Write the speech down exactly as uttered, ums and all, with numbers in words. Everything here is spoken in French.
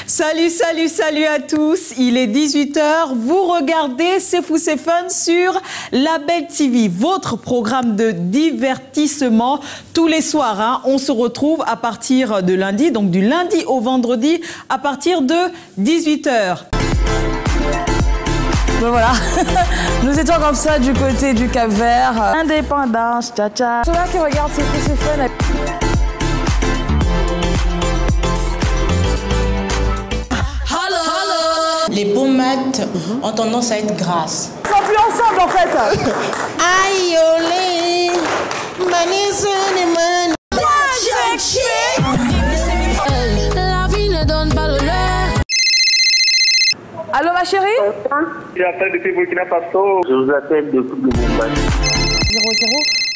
Salut, salut, salut à tous. Il est dix-huit heures. Vous regardez C'est Fou, c'est Fun sur Label T V, votre programme de divertissement tous les soirs. Hein. On se retrouve à partir de lundi, donc du lundi au vendredi, à partir de dix-huit heures. Ben voilà, nous étions comme ça du côté du Cap-Vert. Indépendance, tcha-tcha. Ceux-là qui regardent C'est Fou, c'est Fun. Les pommades ont tendance à être grasses. Ils sont plus ensemble en fait. Aïe olé, la vie ne donne pas l'honneur. Allô ma chérie? J'appelle depuis Burkina Faso. Je vous appelle depuis le Mumbai. zéro zéro